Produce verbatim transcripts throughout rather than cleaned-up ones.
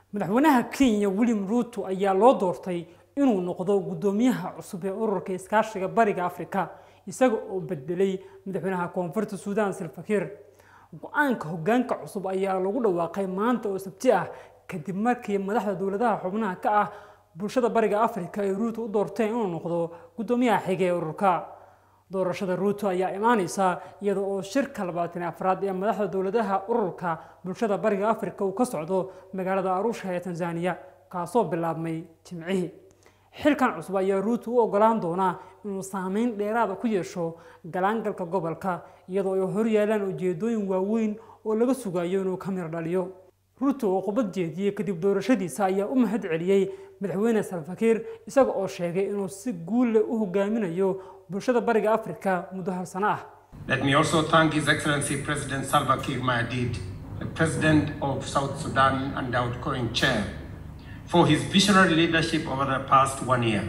madaxweynaha Kenya William Ruto ayaa loo doortay inuu noqdo gudoomiyaha cusub ee ururka iskaashiga bariga Afrika isaga oo bedelay madaxweynaha koonfurta Suudaan Salva Kiir. Go'aanka hoggaanka cusub ayaa lagu dhawaaqay maanta oo Sabti ah kadib markii madaxda dawladaha xubnaha ka ah bulshada bariga Afrika ay Ruto u doorteen inuu noqdo gudoomiyaha xiga ee ururka. doorashada Ruto ayaa imaanaysa iyadoo oo shirka labaatan iyo afraad ee madaxda dawladaha ururka bulshada bariga Afrika uu ka socdo magaalada Arusha ee Tanzania kaasoo bilaabmay Jimcihii. xilkan cusub ayaa Ruto u ogolaan doona inuu saameyn dheeraad ah ku yeesho galaangalka gobolka iyadoo ay hor yeelaan ujeedooyin waaweyn oo laga sugayo inuu ka mir dhaliyo. Ruto oo qubad jeediyay kadib doorashadiisa ayaa u mahad celiyay madaxweyne Salva Kiir isaga oo sheegay inuu si guul leh u hogaaminayo bulshada bariga Afrika muddo hal sano ah. Let me also thank His Excellency President Salva Kiir Mayardit, the President of South Sudan and the outgoing chair, for his visionary leadership over the past one year.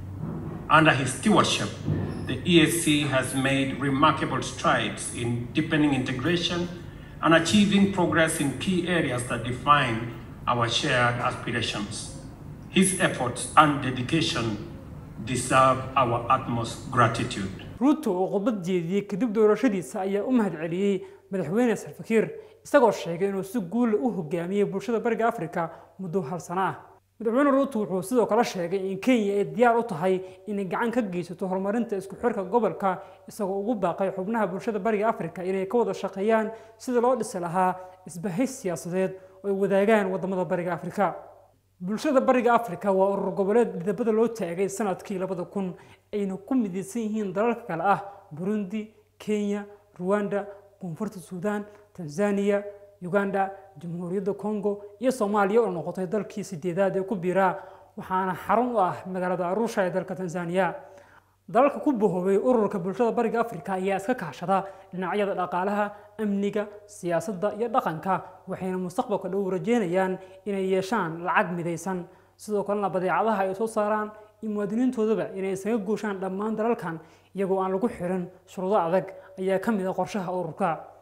Under his stewardship, the E A C has made remarkable strides in deepening integration and achieving progress in key areas that define our shared aspirations. His efforts and dedication deserve our utmost gratitude. Ruto oo qubad jeediyay kadib doorashadiisa ayaa u mahad celiyay madaxweyne Salva Kiir isagoo sheegay inuu si guul u hogaamiyay bulshada bariga Afrika muddo hal sano ah. madaxweyne Ruto wuxuu sidoo kale sheegay in Kenya ay diyaar u tahay inay gacan ka geysato horumarinta isku xirka gobolka isagoo ugu baaqay xubnaha bulshada bariga Afrika inay ka wada shaqeeyaan sida loo dhisi lahaa isbahaysi siyaasadeed oo ay wadaagaan wadamada bariga Afrika. bulshada bariga Afrika waa urur goboleed midabada loo taagay sanadkii labada kun ayna ku midaysan yihiin dalalka kale ah Burundi, Kenya, Rwanda, koonfurta Suudaan, Tanzania, Uganda, Jamhuuriyadda Congo iyo Soomaaliya oo noqotay dalkii sideedaad ee ku biira waxaana xarun u ah magaalada Arusha ee dalka Tanzania. dalalka ku boobay ururka bulshada bariga Afrika ayaa iska kaashada dhinacyada dhaqaalaha, amniga, siyaasadda iyo dhaqanka waxayna mustaqbalka dhow rajeynayaan inay yeeshaan lacag midaysan sidoo kalena badeecadaha ay soo saaraan in muwaadiniintoodaba inay isaga gooshaan dhammaan dalalkan iyagoo aan lagu xirin shuruudo adag ayaa ka mid ah qorshaha ururka.